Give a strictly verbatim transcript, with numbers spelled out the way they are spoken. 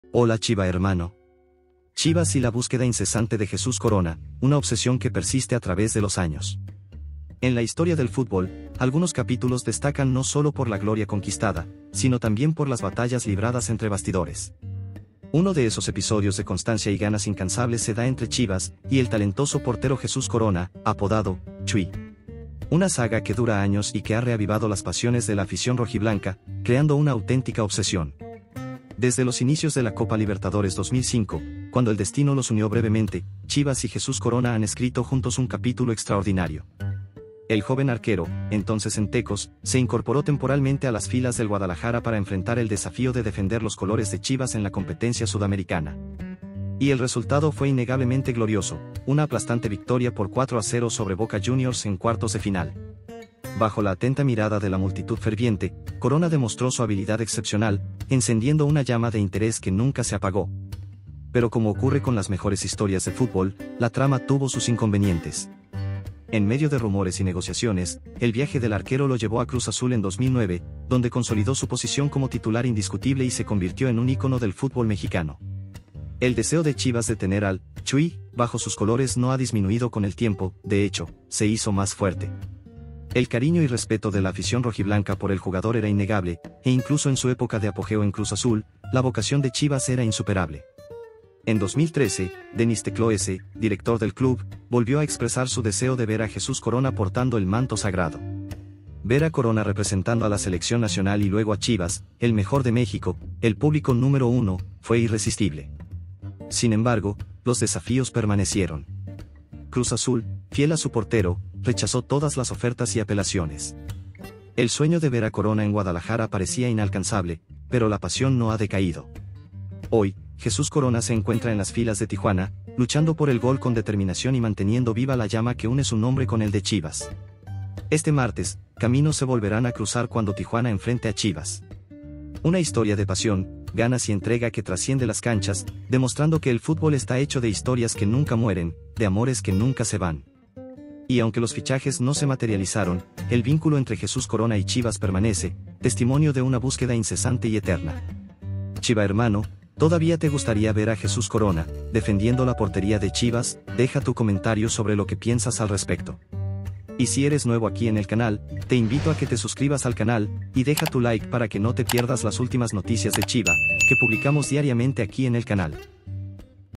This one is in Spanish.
Hola Chiva hermano. Chivas y la búsqueda incesante de Jesús Corona, una obsesión que persiste a través de los años. En la historia del fútbol, algunos capítulos destacan no solo por la gloria conquistada, sino también por las batallas libradas entre bastidores. Uno de esos episodios de constancia y ganas incansables se da entre Chivas y el talentoso portero Jesús Corona, apodado Chuy. Una saga que dura años y que ha reavivado las pasiones de la afición rojiblanca, creando una auténtica obsesión. Desde los inicios de la Copa Libertadores dos mil cinco, cuando el destino los unió brevemente, Chivas y Jesús Corona han escrito juntos un capítulo extraordinario. El joven arquero, entonces en Tecos, se incorporó temporalmente a las filas del Guadalajara para enfrentar el desafío de defender los colores de Chivas en la competencia sudamericana. Y el resultado fue innegablemente glorioso, una aplastante victoria por cuatro a cero sobre Boca Juniors en cuartos de final. Bajo la atenta mirada de la multitud ferviente, Corona demostró su habilidad excepcional, encendiendo una llama de interés que nunca se apagó. Pero como ocurre con las mejores historias de fútbol, la trama tuvo sus inconvenientes. En medio de rumores y negociaciones, el viaje del arquero lo llevó a Cruz Azul en dos mil nueve, donde consolidó su posición como titular indiscutible y se convirtió en un ícono del fútbol mexicano. El deseo de Chivas de tener al Chuy bajo sus colores no ha disminuido con el tiempo, de hecho, se hizo más fuerte. El cariño y respeto de la afición rojiblanca por el jugador era innegable, e incluso en su época de apogeo en Cruz Azul, la vocación de Chivas era insuperable. En dos mil trece, Denis Tecloese, director del club, volvió a expresar su deseo de ver a Jesús Corona portando el manto sagrado. Ver a Corona representando a la selección nacional y luego a Chivas, el mejor de México, el público número uno, fue irresistible. Sin embargo, los desafíos permanecieron. Cruz Azul, fiel a su portero, rechazó todas las ofertas y apelaciones. El sueño de ver a Corona en Guadalajara parecía inalcanzable, pero la pasión no ha decaído. Hoy, Jesús Corona se encuentra en las filas de Tijuana, luchando por el gol con determinación y manteniendo viva la llama que une su nombre con el de Chivas. Este martes, caminos se volverán a cruzar cuando Tijuana enfrente a Chivas. Una historia de pasión, ganas y entrega que trasciende las canchas, demostrando que el fútbol está hecho de historias que nunca mueren, de amores que nunca se van. Y aunque los fichajes no se materializaron, el vínculo entre Jesús Corona y Chivas permanece, testimonio de una búsqueda incesante y eterna. Chiva hermano, ¿todavía te gustaría ver a Jesús Corona defendiendo la portería de Chivas? Deja tu comentario sobre lo que piensas al respecto. Y si eres nuevo aquí en el canal, te invito a que te suscribas al canal y deja tu like para que no te pierdas las últimas noticias de Chiva que publicamos diariamente aquí en el canal.